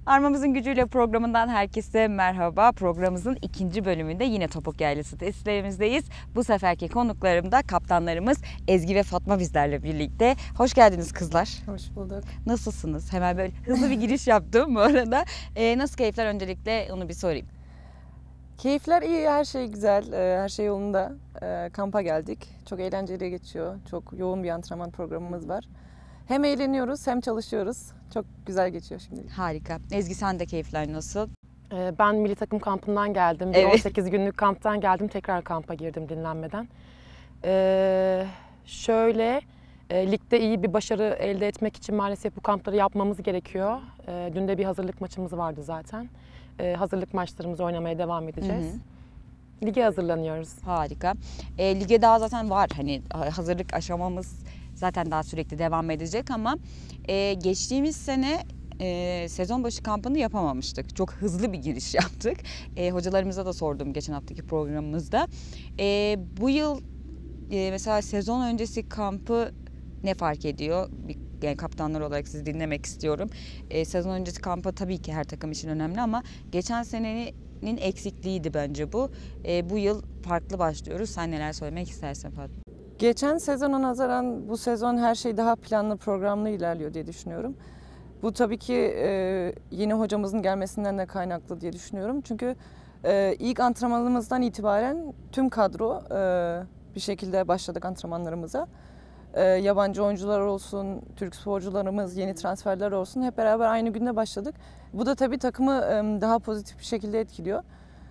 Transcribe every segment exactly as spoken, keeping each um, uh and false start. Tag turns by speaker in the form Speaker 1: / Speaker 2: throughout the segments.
Speaker 1: Armamızın Gücüyle programından herkese merhaba. Programımızın ikinci bölümünde yine Topuk Yaylası testlerimizdeyiz. Bu seferki konuklarım da kaptanlarımız Ezgi ve Fatma bizlerle birlikte. Hoş geldiniz kızlar.
Speaker 2: Hoş bulduk.
Speaker 1: Nasılsınız? Hemen böyle hızlı bir giriş yaptım bu arada. Ee, nasıl keyifler, öncelikle onu bir sorayım.
Speaker 2: Keyifler iyi, her şey güzel, her şey yolunda. Kampa geldik. Çok eğlenceli geçiyor. Çok yoğun bir antrenman programımız var. Hem eğleniyoruz hem çalışıyoruz. Çok güzel geçiyor şimdi.
Speaker 1: Harika. Ezgi, sen de keyifler nasıl?
Speaker 3: Ben milli takım kampından geldim.
Speaker 1: Evet.
Speaker 3: on sekiz günlük kamptan geldim. Tekrar kampa girdim dinlenmeden. Ee, şöyle, e, ligde iyi bir başarı elde etmek için maalesef bu kampları yapmamız gerekiyor. Ee, dün de bir hazırlık maçımız vardı zaten. Ee, hazırlık maçlarımızı oynamaya devam edeceğiz. Hı hı. Lige hazırlanıyoruz.
Speaker 1: Harika. E, lige daha zaten var. Hani hazırlık aşamamız zaten daha sürekli devam edecek ama e, geçtiğimiz sene e, sezon başı kampını yapamamıştık. Çok hızlı bir giriş yaptık. E, hocalarımıza da sordum geçen haftaki programımızda. E, bu yıl e, mesela sezon öncesi kampı ne fark ediyor? Bir, yani kaptanlar olarak sizi dinlemek istiyorum. E, sezon öncesi kampı tabii ki her takım için önemli ama geçen senenin eksikliğiydi bence bu. E, bu yıl farklı başlıyoruz. Sen neler söylemek istersin Fatma?
Speaker 2: Geçen sezona nazaran bu sezon her şey daha planlı, programlı ilerliyor diye düşünüyorum. Bu tabii ki e, yeni hocamızın gelmesinden de kaynaklı diye düşünüyorum. Çünkü e, ilk antrenmanımızdan itibaren tüm kadro e, bir şekilde başladık antrenmanlarımıza. E, yabancı oyuncular olsun, Türk sporcularımız, yeni transferler olsun hep beraber aynı günde başladık. Bu da tabii takımı e, daha pozitif bir şekilde etkiliyor.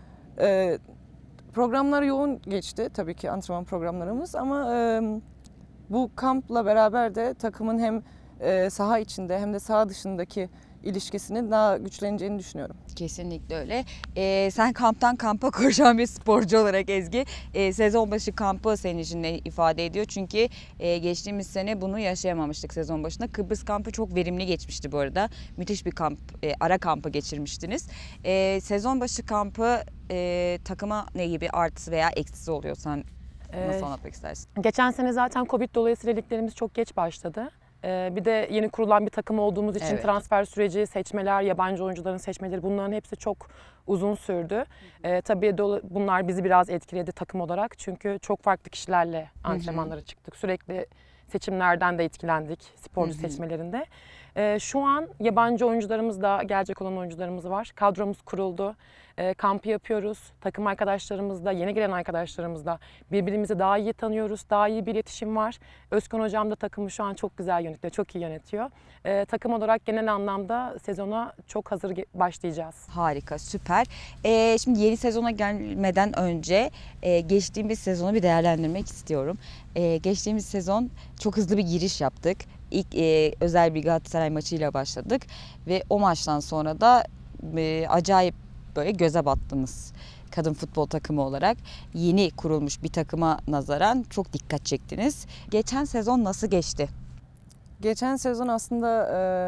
Speaker 2: E, Programlar yoğun geçti tabii ki antrenman programlarımız ama e, bu kampla beraber de takımın hem e, saha içinde hem de saha dışındaki ilişkisinin daha güçleneceğini düşünüyorum.
Speaker 1: Kesinlikle öyle. Ee, sen kamptan kampa koşan bir sporcu olarak Ezgi, e, sezon başı kampı senin için ne ifade ediyor? Çünkü e, geçtiğimiz sene bunu yaşayamamıştık sezon başında. Kıbrıs kampı çok verimli geçmişti bu arada. Müthiş bir kamp, e, ara kampı geçirmiştiniz. E, sezon başı kampı e, takıma ne gibi artısı veya eksisi oluyor? Sen nasıl anlatmak istersin?
Speaker 3: Geçen sene zaten Covid dolayısıyla liglerimiz çok geç başladı. Bir de yeni kurulan bir takım olduğumuz için evet. Transfer süreci, seçmeler, yabancı oyuncuların seçmeleri bunların hepsi çok uzun sürdü. Ee, tabii bunlar bizi biraz etkiledi takım olarak. Çünkü çok farklı kişilerle antrenmanlara çıktık. Sürekli seçimlerden de etkilendik sporcu hı hı. seçmelerinde. Ee, şu an yabancı oyuncularımız da gelecek olan oyuncularımız var. Kadromuz kuruldu. E, kampı yapıyoruz. Takım arkadaşlarımızla, yeni gelen arkadaşlarımızla birbirimizi daha iyi tanıyoruz. Daha iyi bir iletişim var. Özkan Hocam da takımı şu an çok güzel yönetiyor, çok iyi yönetiyor. E, takım olarak genel anlamda sezona çok hazır başlayacağız.
Speaker 1: Harika, süper. E, şimdi yeni sezona gelmeden önce e, geçtiğimiz sezonu bir değerlendirmek istiyorum. E, geçtiğimiz sezon çok hızlı bir giriş yaptık. İlk e, özel bir Galatasaray maçıyla başladık ve o maçtan sonra da e, acayip böyle göze battınız kadın futbol takımı olarak. Yeni kurulmuş bir takıma nazaran çok dikkat çektiniz. Geçen sezon nasıl geçti?
Speaker 2: Geçen sezon aslında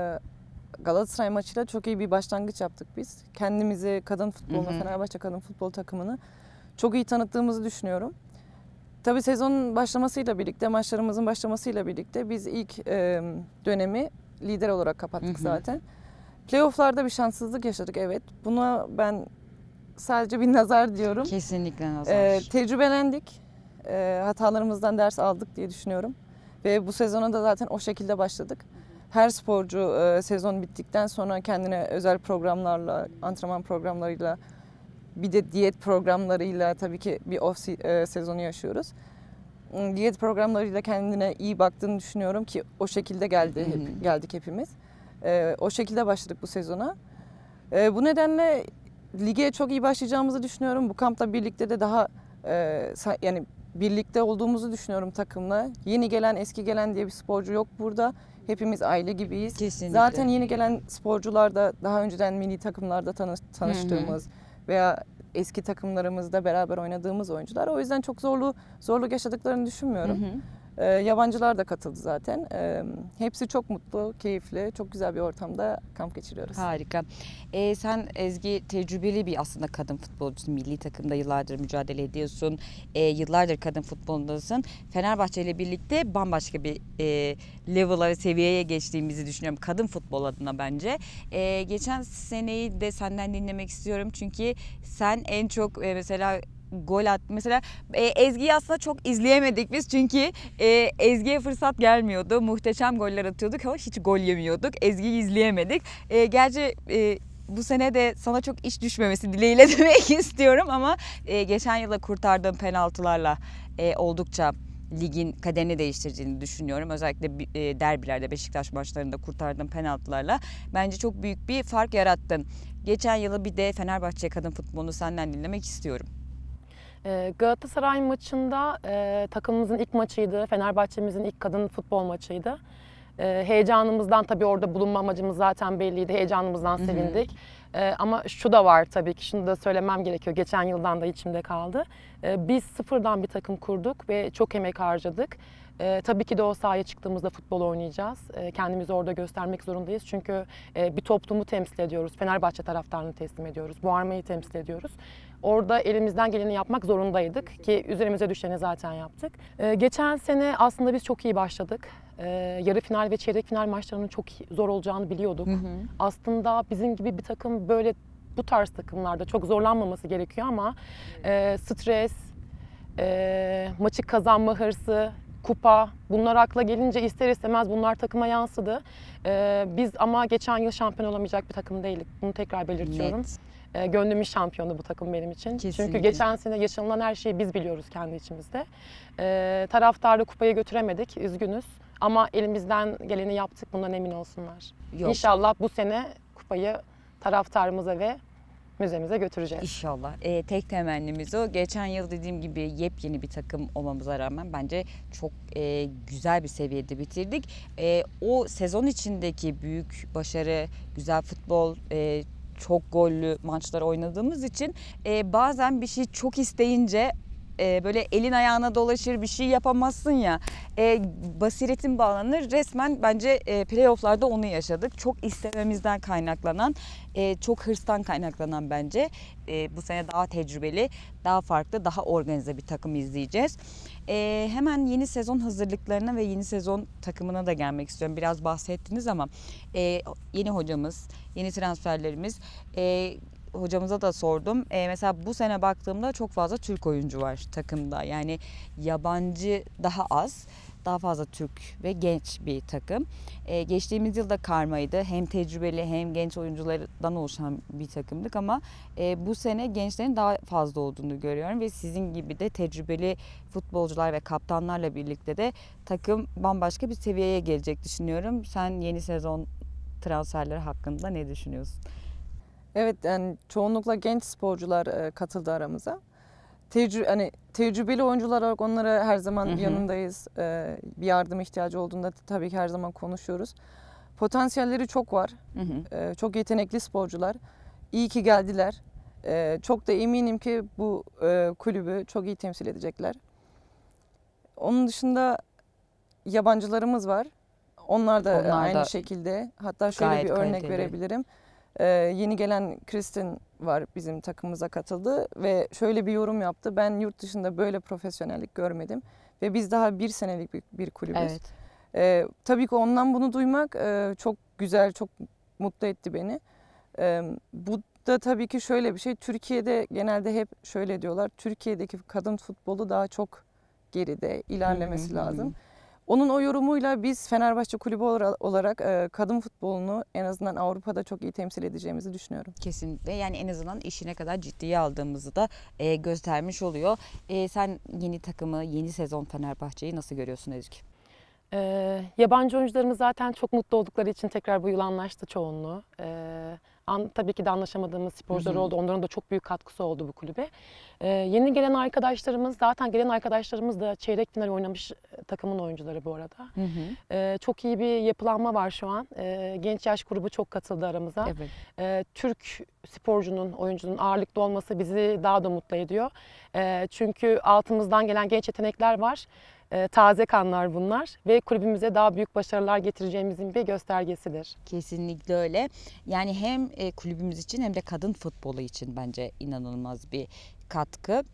Speaker 2: e, Galatasaray maçıyla çok iyi bir başlangıç yaptık biz. Kendimizi kadın futboluna, Fenerbahçe kadın futbol takımını çok iyi tanıttığımızı düşünüyorum. Tabii sezonun başlamasıyla birlikte, maçlarımızın başlamasıyla birlikte biz ilk e, dönemi lider olarak kapattık hı hı. zaten. Playoff'larda bir şanssızlık yaşadık evet. Buna ben sadece bir nazar diyorum.
Speaker 1: Kesinlikle nazar.
Speaker 2: Ee, tecrübelendik. Ee, hatalarımızdan ders aldık diye düşünüyorum. Ve bu sezona da zaten o şekilde başladık. Her sporcu e, sezon bittikten sonra kendine özel programlarla, antrenman programlarıyla, bir de diyet programlarıyla tabii ki bir off e, sezonu yaşıyoruz. Diyet programlarıyla kendine iyi baktığını düşünüyorum ki o şekilde geldi hep, geldik hepimiz. Ee, o şekilde başladık bu sezona. Ee, bu nedenle lige çok iyi başlayacağımızı düşünüyorum. Bu kampta birlikte de daha e, yani birlikte olduğumuzu düşünüyorum takımla. Yeni gelen, eski gelen diye bir sporcu yok burada. Hepimiz aile gibiyiz.
Speaker 1: Kesinlikle.
Speaker 2: Zaten yeni gelen sporcular da daha önceden milli takımlarda tanış, tanıştığımız hı hı. veya eski takımlarımızda beraber oynadığımız oyuncular. O yüzden çok zorlu zorluk yaşadıklarını düşünmüyorum. Hı hı. E, yabancılar da katıldı zaten. E, hepsi çok mutlu, keyifli, çok güzel bir ortamda kamp geçiriyoruz.
Speaker 1: Harika. Ee, sen Ezgi tecrübeli bir aslında kadın futbolcusun. Milli takımda yıllardır mücadele ediyorsun. Ee, yıllardır kadın futbolundasın. Fenerbahçe ile birlikte bambaşka bir e, level'a ve seviyeye geçtiğimizi düşünüyorum. Kadın futbol adına bence. Ee, geçen seneyi de senden dinlemek istiyorum. Çünkü sen en çok e, mesela gol at. Mesela e, Ezgi'yi aslında çok izleyemedik biz çünkü e, Ezgi'ye fırsat gelmiyordu. Muhteşem goller atıyorduk ama hiç gol yemiyorduk. Ezgi'yi izleyemedik. E, gerçi e, bu sene de sana çok iş düşmemesi dileğiyle demek istiyorum ama e, geçen yılda kurtardığım penaltılarla e, oldukça ligin kaderini değiştirdiğini düşünüyorum. Özellikle e, derbilerde, Beşiktaş maçlarında kurtardığım penaltılarla bence çok büyük bir fark yarattın. Geçen yılı bir de Fenerbahçe kadın futbolunu senden dinlemek istiyorum.
Speaker 3: Galatasaray maçında e, takımımızın ilk maçıydı. Fenerbahçe'mizin ilk kadın futbol maçıydı. E, heyecanımızdan tabii orada bulunma amacımız zaten belliydi. Heyecanımızdan sevindik. Hı hı. E, ama şu da var tabii ki, şunu da söylemem gerekiyor. Geçen yıldan da içimde kaldı. E, biz sıfırdan bir takım kurduk ve çok emek harcadık. E, tabii ki de o sahaya çıktığımızda futbol oynayacağız. E, kendimizi orada göstermek zorundayız. Çünkü e, bir toplumu temsil ediyoruz. Fenerbahçe taraftarını teslim ediyoruz. Bu armayı temsil ediyoruz. Orada elimizden geleni yapmak zorundaydık ki üzerimize düşeni zaten yaptık. E, geçen sene aslında biz çok iyi başladık. E, yarı final ve çeyrek final maçlarının çok zor olacağını biliyorduk. Hı hı. Aslında bizim gibi bir takım böyle bu tarz takımlarda çok zorlanmaması gerekiyor ama e, stres, e, maçı kazanma hırsı, kupa, bunlar akla gelince ister istemez bunlar takıma yansıdı. Ee, biz ama geçen yıl şampiyon olamayacak bir takım değildik. Bunu tekrar belirtiyorum.
Speaker 1: Net.
Speaker 3: Ee, gönlümün şampiyonu bu takım benim için.
Speaker 1: Kesinlikle.
Speaker 3: Çünkü geçen sene yaşanılan her şeyi biz biliyoruz kendi içimizde. Ee, taraftarı kupayı götüremedik, üzgünüz. Ama elimizden geleni yaptık, bundan emin olsunlar. Yok. İnşallah bu sene kupayı taraftarımıza ve müzemize götüreceğiz.
Speaker 1: İnşallah. E, tek temennimiz o. Geçen yıl dediğim gibi yepyeni bir takım olmamıza rağmen bence çok e, güzel bir seviyede bitirdik. E, o sezon içindeki büyük başarı, güzel futbol, e, çok gollü maçlar oynadığımız için e, bazen bir şey çok isteyince e, böyle elin ayağına dolaşır, bir şey yapamazsın ya. E, basiretin bağlanır. Resmen bence e, playoff'larda onu yaşadık. Çok istememizden kaynaklanan, e, çok hırstan kaynaklanan bence. E, bu sene daha tecrübeli, daha farklı, daha organize bir takım izleyeceğiz. E, hemen yeni sezon hazırlıklarına ve yeni sezon takımına da gelmek istiyorum. Biraz bahsettiniz ama e, yeni hocamız, yeni transferlerimiz... E, hocamıza da sordum. E, mesela bu sene baktığımda çok fazla Türk oyuncu var takımda. Yani yabancı daha az. Daha fazla Türk ve genç bir takım. E, geçtiğimiz yılda karmaydı. Hem tecrübeli hem genç oyunculardan oluşan bir takımdık ama e, bu sene gençlerin daha fazla olduğunu görüyorum ve sizin gibi de tecrübeli futbolcular ve kaptanlarla birlikte de takım bambaşka bir seviyeye gelecek düşünüyorum. Sen yeni sezon transferleri hakkında ne düşünüyorsun?
Speaker 2: Evet, yani çoğunlukla genç sporcular e, katıldı aramıza. Tecrü hani tecrübeli oyuncular olarak onlara her zaman hı hı. yanındayız. E, bir yardım ihtiyacı olduğunda tabii ki her zaman konuşuyoruz. Potansiyelleri çok var. Hı hı. E, çok yetenekli sporcular. İyi ki geldiler. E, çok da eminim ki bu e, kulübü çok iyi temsil edecekler. Onun dışında yabancılarımız var. Onlar da Onlar aynı da şekilde. Hatta şöyle bir örnek kaliteli. verebilirim. Ee, yeni gelen Kristin var, bizim takımımıza katıldı ve şöyle bir yorum yaptı. Ben yurt dışında böyle profesyonellik görmedim ve biz daha bir senelik bir, bir kulübüz. Evet. Ee, tabii ki ondan bunu duymak e, çok güzel, çok mutlu etti beni. Ee, bu da tabii ki şöyle bir şey. Türkiye'de genelde hep şöyle diyorlar. Türkiye'deki kadın futbolu daha çok geride, ilerlemesi hı hı. lazım. Onun o yorumuyla biz Fenerbahçe Kulübü olarak e, kadın futbolunu en azından Avrupa'da çok iyi temsil edeceğimizi düşünüyorum.
Speaker 1: Kesinlikle, yani en azından işi ne kadar ciddiye aldığımızı da e, göstermiş oluyor. E, sen yeni takımı, yeni sezon Fenerbahçe'yi nasıl görüyorsun Ezgi?
Speaker 3: Ee, yabancı oyuncularımız zaten çok mutlu oldukları için tekrar bu yıl anlaştı çoğunluğu. Ee, an, tabii ki de anlaşamadığımız sporcular oldu. Onların da çok büyük katkısı oldu bu kulübe. Ee, yeni gelen arkadaşlarımız, zaten gelen arkadaşlarımız da çeyrek final oynamış takımın oyuncuları bu arada. Hı hı. Ee, çok iyi bir yapılanma var şu an. Ee, genç yaş grubu çok katıldı aramıza. Evet. Ee, Türk sporcunun, oyuncunun ağırlıklı olması bizi daha da mutlu ediyor. Ee, çünkü altımızdan gelen genç yetenekler var. e, taze kanlar bunlar ve kulübümüze daha büyük başarılar getireceğimizin bir göstergesidir.
Speaker 1: Kesinlikle öyle. Yani hem e, kulübümüz için hem de kadın futbolu için bence inanılmaz bir katkı.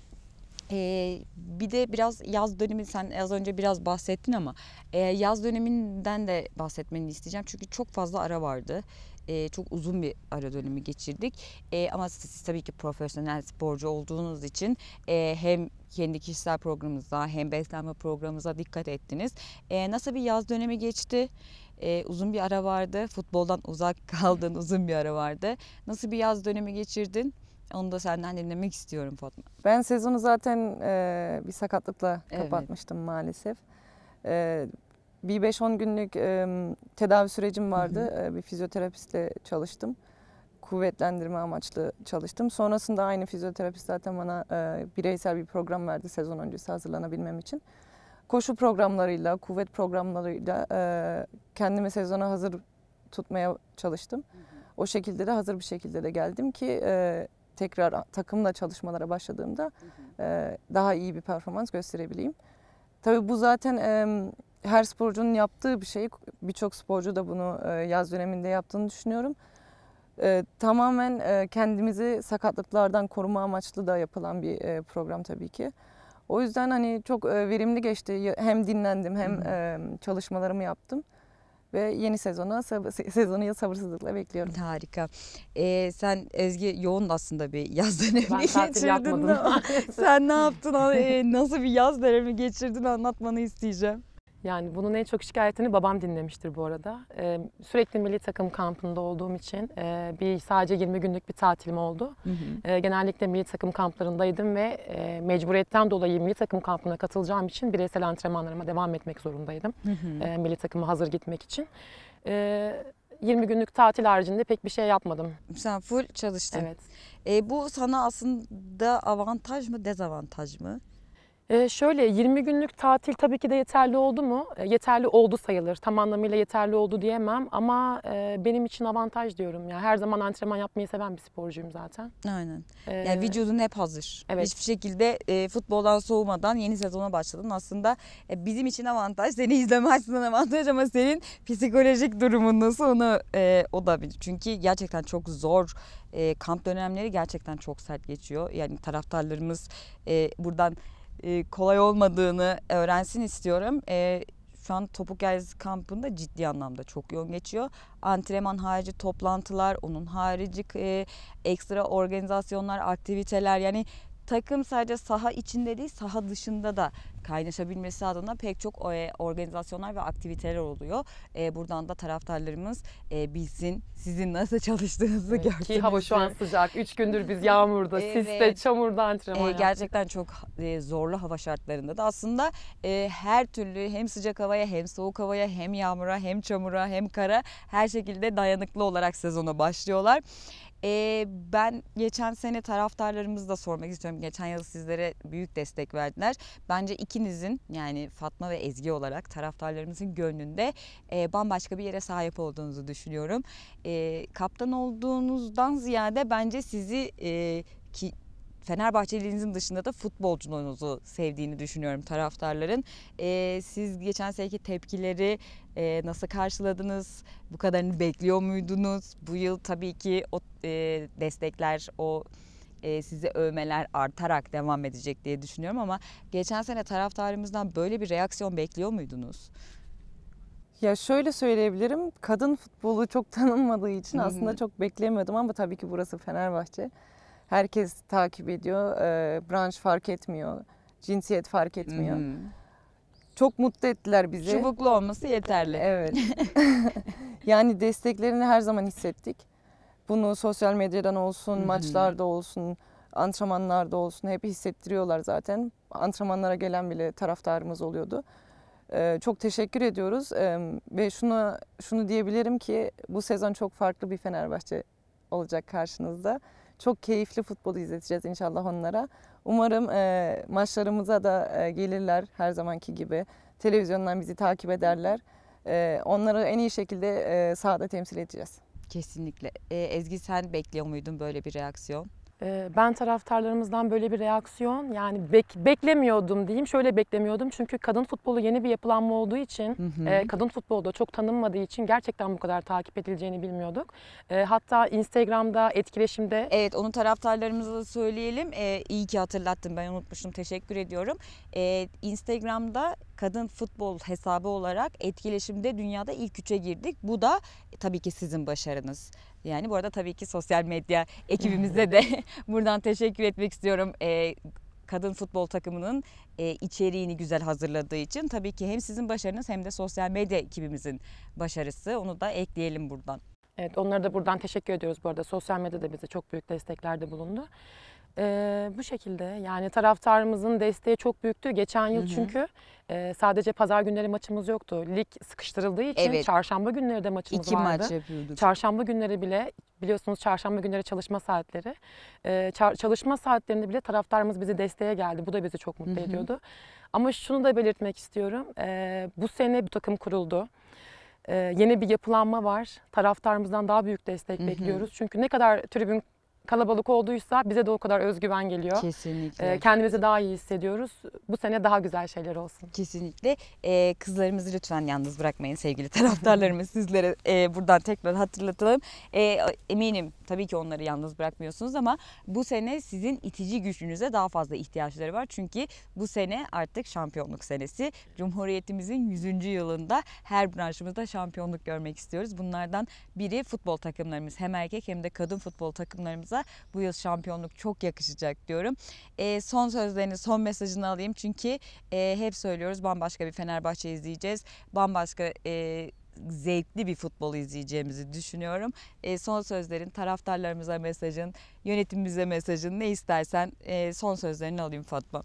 Speaker 1: Ee, bir de biraz yaz dönemi, sen az önce biraz bahsettin ama e, yaz döneminden de bahsetmeni isteyeceğim. Çünkü çok fazla ara vardı. E, çok uzun bir ara dönemi geçirdik. E, ama siz, siz tabii ki profesyonel sporcu olduğunuz için e, hem kendi kişisel programınıza hem beslenme programınıza dikkat ettiniz. E, nasıl bir yaz dönemi geçti? E, uzun bir ara vardı. Futboldan uzak kaldığın uzun bir ara vardı. Nasıl bir yaz dönemi geçirdin? Onu da senden dinlemek istiyorum Fatma.
Speaker 2: Ben sezonu zaten e, bir sakatlıkla
Speaker 1: Evet.
Speaker 2: kapatmıştım maalesef. E, bir beş on günlük e, tedavi sürecim vardı.
Speaker 1: Hı hı.
Speaker 2: E, bir fizyoterapistle çalıştım. Kuvvetlendirme amaçlı çalıştım. Sonrasında aynı fizyoterapist zaten bana e, bireysel bir program verdi sezon öncesi hazırlanabilmem için. Koşu programlarıyla, kuvvet programlarıyla e, kendimi sezona hazır tutmaya çalıştım.
Speaker 1: Hı hı.
Speaker 2: O şekilde de hazır bir şekilde de geldim ki e, tekrar takımla çalışmalara başladığımda
Speaker 1: Hı hı.
Speaker 2: e, daha iyi bir performans gösterebileyim. Tabii bu zaten e, her sporcunun yaptığı bir şey. Birçok sporcu da bunu e, yaz döneminde yaptığını düşünüyorum. E, tamamen e, kendimizi sakatlıklardan koruma amaçlı da yapılan bir e, program tabii ki. O yüzden hani çok e, verimli geçti. Hem dinlendim hem
Speaker 1: Hı hı.
Speaker 2: e, çalışmalarımı yaptım. Ve yeni sezonu, sezonu sabırsızlıkla bekliyorum.
Speaker 1: Harika. Ee, sen Ezgi yoğun aslında bir yaz dönemi
Speaker 3: Ben tatil
Speaker 1: geçirdin
Speaker 3: yapmadım.
Speaker 1: de sen ne yaptın? Ee, nasıl bir yaz dönemi geçirdin anlatmanı isteyeceğim.
Speaker 3: Yani bunun en çok şikayetini babam dinlemiştir bu arada. Ee, sürekli milli takım kampında olduğum için e, bir sadece yirmi günlük bir tatilim oldu.
Speaker 1: Hı hı.
Speaker 3: E, genellikle milli takım kamplarındaydım ve e, mecburiyetten dolayı milli takım kampına katılacağım için bireysel antrenmanlarıma devam etmek zorundaydım.
Speaker 1: Hı hı.
Speaker 3: E, milli takıma hazır gitmek için. E, yirmi günlük tatil haricinde pek bir şey yapmadım.
Speaker 1: Sen full çalıştın.
Speaker 3: Evet.
Speaker 1: Ee, bu sana aslında avantaj mı dezavantaj mı?
Speaker 3: Ee, şöyle yirmi günlük tatil tabii ki de yeterli oldu mu? E, yeterli oldu sayılır. Tam anlamıyla yeterli oldu diyemem ama e, benim için avantaj diyorum ya. Her zaman antrenman yapmayı seven bir sporcuyum zaten.
Speaker 1: Aynen.
Speaker 3: Ee,
Speaker 1: Yani vücudun hep hazır.
Speaker 3: Evet.
Speaker 1: Hiçbir şekilde e, futboldan soğumadan yeni sezona başladın. Aslında e, bizim için avantaj, seni izleme açısından avantaj ama senin psikolojik durumun nasıl onu e, o da bilir. Çünkü gerçekten çok zor. E, kamp dönemleri gerçekten çok sert geçiyor. Yani taraftarlarımız e, buradan e, kolay olmadığını öğrensin istiyorum. E, şu an Topuk Yaylısı kampında ciddi anlamda çok yoğun geçiyor. Antrenman harici toplantılar, onun harici e, ekstra organizasyonlar, aktiviteler, yani takım sadece saha içinde değil saha dışında da kaynaşabilmesi adına pek çok e, organizasyonlar ve aktiviteler oluyor. E, buradan da taraftarlarımız e, bilsin sizin nasıl çalıştığınızı
Speaker 3: Evet,
Speaker 1: görsün.
Speaker 3: ki hava şu an sıcak. Üç gündür biz yağmurda,
Speaker 1: Evet.
Speaker 3: siste, çamurda antrenman
Speaker 1: E,
Speaker 3: yaptık.
Speaker 1: gerçekten çok e, zorlu hava şartlarında da aslında e, her türlü hem sıcak havaya hem soğuk havaya hem yağmura hem çamura hem kara her şekilde dayanıklı olarak sezona başlıyorlar. E, ben geçen sene taraftarlarımızı da sormak istiyorum. Geçen yıl sizlere büyük destek verdiler. Bence ikinizin, yani Fatma ve Ezgi olarak taraftarlarımızın gönlünde e, bambaşka bir yere sahip olduğunuzu düşünüyorum. E, kaptan olduğunuzdan ziyade bence sizi e, ki Fenerbahçeliliğinizin dışında da futbolculuğunuzu sevdiğini düşünüyorum taraftarların. Ee, siz geçen seneki tepkileri e, nasıl karşıladınız? Bu kadarını bekliyor muydunuz? Bu yıl tabii ki o e, destekler, o e, sizi övmeler artarak devam edecek diye düşünüyorum ama geçen sene taraftarımızdan böyle bir reaksiyon bekliyor muydunuz?
Speaker 2: Ya şöyle söyleyebilirim, kadın futbolu çok tanınmadığı için
Speaker 1: Hı hı.
Speaker 2: aslında çok beklemiyordum ama tabii ki burası Fenerbahçe. Herkes takip ediyor, e, branş fark etmiyor, cinsiyet fark etmiyor.
Speaker 1: Hı hı.
Speaker 2: Çok mutlu ettiler bizi.
Speaker 1: Çubuklu olması yeterli.
Speaker 2: Evet. Yani desteklerini her zaman hissettik. Bunu sosyal medyadan olsun,
Speaker 1: Hı hı.
Speaker 2: maçlarda olsun, antrenmanlarda olsun hep hissettiriyorlar zaten. Antrenmanlara gelen bile taraftarımız oluyordu. Ee, çok teşekkür ediyoruz ee, ve şunu şunu diyebilirim ki bu sezon çok farklı bir Fenerbahçe olacak karşınızda. Çok keyifli futbol izleteceğiz inşallah onlara. Umarım e, maçlarımıza da e, gelirler her zamanki gibi. Televizyondan bizi takip ederler. E, onları en iyi şekilde e, sahada temsil edeceğiz.
Speaker 1: Kesinlikle. Ee, Ezgi, sen bekliyor muydun böyle bir reaksiyon?
Speaker 3: Ee, Ben taraftarlarımızdan böyle bir reaksiyon yani bek- beklemiyordum diyeyim. Şöyle beklemiyordum çünkü kadın futbolu yeni bir yapılanma olduğu için,
Speaker 1: Hı hı.
Speaker 3: e, kadın futbolu da çok tanınmadığı için gerçekten bu kadar takip edileceğini bilmiyorduk. E, Hatta Instagram'da, etkileşimde
Speaker 1: Evet, onu taraftarlarımıza da söyleyelim. Ee, iyi ki hatırlattın, ben unutmuştum, teşekkür ediyorum. Ee, Instagram'da kadın futbol hesabı olarak etkileşimde dünyada ilk üçe girdik. Bu da e, tabii ki sizin başarınız. Yani bu arada tabii ki sosyal medya ekibimize de buradan teşekkür etmek istiyorum. Ee, kadın futbol takımının e, içeriğini güzel hazırladığı için tabii ki hem sizin başarınız hem de sosyal medya ekibimizin başarısı. Onu da ekleyelim buradan.
Speaker 3: Evet, onlara da buradan teşekkür ediyoruz bu arada. Sosyal medyada bize çok büyük desteklerde bulundu. Ee, bu şekilde yani taraftarımızın desteği çok büyüktü. Geçen yıl
Speaker 1: Hı hı.
Speaker 3: çünkü e, sadece pazar günleri maçımız yoktu. Lig sıkıştırıldığı için
Speaker 1: Evet.
Speaker 3: çarşamba günleri de maçımız
Speaker 1: İki
Speaker 3: vardı.
Speaker 1: maç yapıyorduk.
Speaker 3: Çarşamba günleri bile biliyorsunuz çarşamba günleri çalışma saatleri. Ee, çar- çalışma saatlerinde bile taraftarımız bizi desteğe geldi. Bu da bizi çok mutlu
Speaker 1: Hı hı.
Speaker 3: ediyordu. Ama şunu da belirtmek istiyorum. Ee, bu sene bu takım kuruldu. Ee, yeni bir yapılanma var. Taraftarımızdan daha büyük destek
Speaker 1: Hı hı.
Speaker 3: bekliyoruz. Çünkü ne kadar tribün kalabalık olduysa bize de o kadar özgüven geliyor.
Speaker 1: Kesinlikle.
Speaker 3: Ee, kendimizi daha iyi hissediyoruz. Bu sene daha güzel şeyler olsun.
Speaker 1: Kesinlikle. Ee, kızlarımızı lütfen yalnız bırakmayın sevgili taraftarlarımız. Sizlere e, buradan tekrar hatırlatalım. E, eminim tabii ki onları yalnız bırakmıyorsunuz ama bu sene sizin itici gücünüze daha fazla ihtiyaçları var. Çünkü bu sene artık şampiyonluk senesi. Cumhuriyetimizin yüzüncü yılında her branşımızda şampiyonluk görmek istiyoruz. Bunlardan biri futbol takımlarımız. Hem erkek hem de kadın futbol takımlarımıza bu yıl şampiyonluk çok yakışacak diyorum. E, son sözlerini, son mesajını alayım. Çünkü e, hep söylüyoruz, bambaşka bir Fenerbahçe izleyeceğiz. Bambaşka e, zevkli bir futbol izleyeceğimizi düşünüyorum. E, son sözlerin, taraftarlarımıza mesajın, yönetimimize mesajın, ne istersen e, son sözlerini alayım Fatma.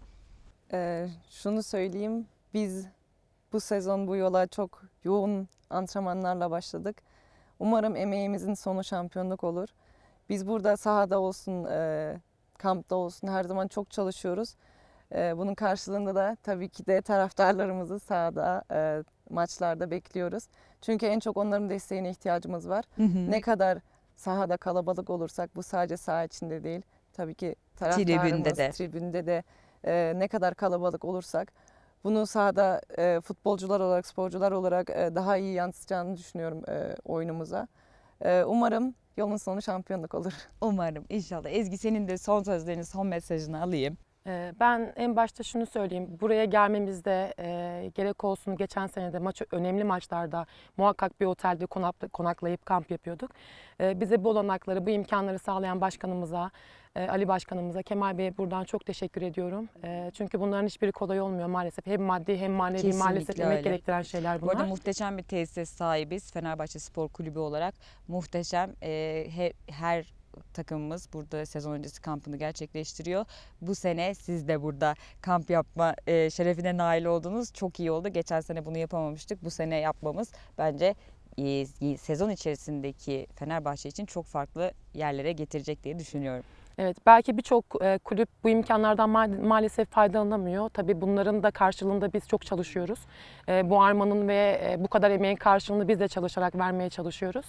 Speaker 2: Ee, şunu söyleyeyim, biz bu sezon bu yola çok yoğun antrenmanlarla başladık. Umarım emeğimizin sonu şampiyonluk olur. Biz burada sahada olsun, e, kampta olsun her zaman çok çalışıyoruz. E, bunun karşılığında da tabii ki de taraftarlarımızı sahada, e, maçlarda bekliyoruz. Çünkü en çok onların desteğine ihtiyacımız var. Ne kadar sahada kalabalık olursak, bu sadece saha içinde değil, tabii ki taraftarımız,
Speaker 1: Tribünde de.
Speaker 2: tribünde de e, ne kadar kalabalık olursak bunu sahada e, futbolcular olarak, sporcular olarak e, daha iyi yansıtacağını düşünüyorum e, oyunumuza. E, umarım yolun sonu şampiyonluk olur.
Speaker 1: Umarım, inşallah. Ezgi, senin de son sözlerini, son mesajını alayım.
Speaker 3: Ee, Ben en başta şunu söyleyeyim. Buraya gelmemizde e, gerek olsun geçen sene de maç, önemli maçlarda muhakkak bir otelde konak- konaklayıp kamp yapıyorduk. Ee, bize bu olanakları, bu imkanları sağlayan başkanımıza, e, Ali Başkanımıza, Kemal Bey'e buradan çok teşekkür ediyorum. E, çünkü bunların hiçbiri kolay olmuyor maalesef. Hem maddi hem manevi
Speaker 1: Kesinlikle
Speaker 3: maalesef emek
Speaker 1: öyle.
Speaker 3: gerektiren şeyler
Speaker 1: Bu
Speaker 3: bunlar.
Speaker 1: arada muhteşem bir tesis sahibiz. Fenerbahçe Spor Kulübü olarak muhteşem. E, he, her takımımız burada sezon öncesi kampını gerçekleştiriyor. Bu sene siz de burada kamp yapma e, şerefine nail oldunuz. Çok iyi oldu. Geçen sene bunu yapamamıştık. Bu sene yapmamız bence e, sezon içerisindeki Fenerbahçe için çok farklı yerlere getirecek diye düşünüyorum.
Speaker 3: Evet, belki birçok e, kulüp bu imkanlardan ma- maalesef faydalanamıyor. Tabii bunların da karşılığında biz çok çalışıyoruz. E, bu armanın ve e, bu kadar emeğin karşılığını biz de çalışarak vermeye çalışıyoruz.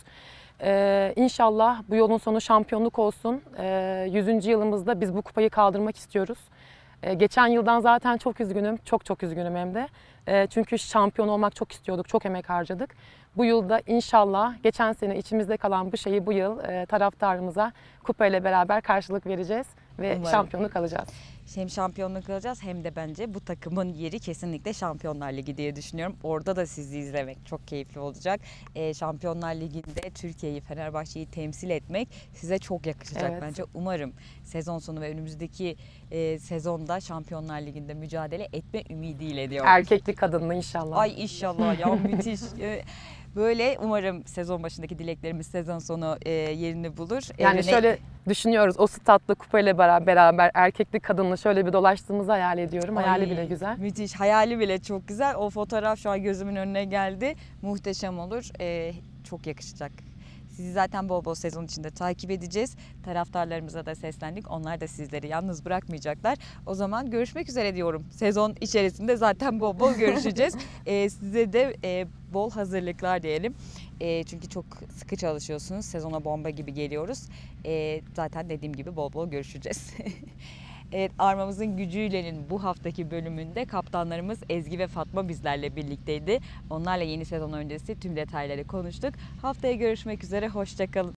Speaker 3: E, İnşallah bu yolun sonu şampiyonluk olsun. E, yüzüncü yılımızda biz bu kupayı kaldırmak istiyoruz. E, geçen yıldan zaten çok üzgünüm, çok çok üzgünüm hem de. E, çünkü şampiyon olmak çok istiyorduk, çok emek harcadık. Bu yılda inşallah geçen sene içimizde kalan bu şeyi bu yıl e, taraftarımıza kupayla beraber karşılık vereceğiz ve
Speaker 1: Umarım.
Speaker 3: şampiyonluk alacağız.
Speaker 1: Hem şampiyonluk alacağız hem de bence bu takımın yeri kesinlikle Şampiyonlar Ligi diye düşünüyorum. Orada da sizi izlemek çok keyifli olacak. Ee, Şampiyonlar Ligi'nde Türkiye'yi, Fenerbahçe'yi temsil etmek size çok yakışacak
Speaker 3: Evet.
Speaker 1: bence. Umarım sezon sonu ve önümüzdeki e, sezonda Şampiyonlar Ligi'nde mücadele etme ümidiyle diyorum.
Speaker 3: Erkekli kadınlı inşallah.
Speaker 1: Ay inşallah ya, müthiş. Ee, Böyle umarım sezon başındaki dileklerimiz sezon sonu e, yerini bulur.
Speaker 3: Yani
Speaker 1: Evrene-
Speaker 3: şöyle düşünüyoruz, o statlı kupayla beraber, beraber erkekli kadınlı şöyle bir dolaştığımızı hayal ediyorum. Hayali
Speaker 1: Ay,
Speaker 3: bile güzel.
Speaker 1: Müthiş. Hayali bile çok güzel. O fotoğraf şu an gözümün önüne geldi. Muhteşem olur. Ee, çok yakışacak. Sizi zaten bol bol sezon içinde takip edeceğiz. Taraftarlarımıza da seslendik. Onlar da sizleri yalnız bırakmayacaklar. O zaman görüşmek üzere diyorum. Sezon içerisinde zaten bol bol görüşeceğiz. ee, size de e, bol hazırlıklar diyelim. E, çünkü çok sıkı çalışıyorsunuz. Sezona bomba gibi geliyoruz. E, zaten dediğim gibi bol bol görüşeceğiz. Evet, Armamızın Gücü'yle'nin bu haftaki bölümünde kaptanlarımız Ezgi ve Fatma bizlerle birlikteydi. Onlarla yeni sezon öncesi tüm detayları konuştuk. Haftaya görüşmek üzere, hoşça kalın.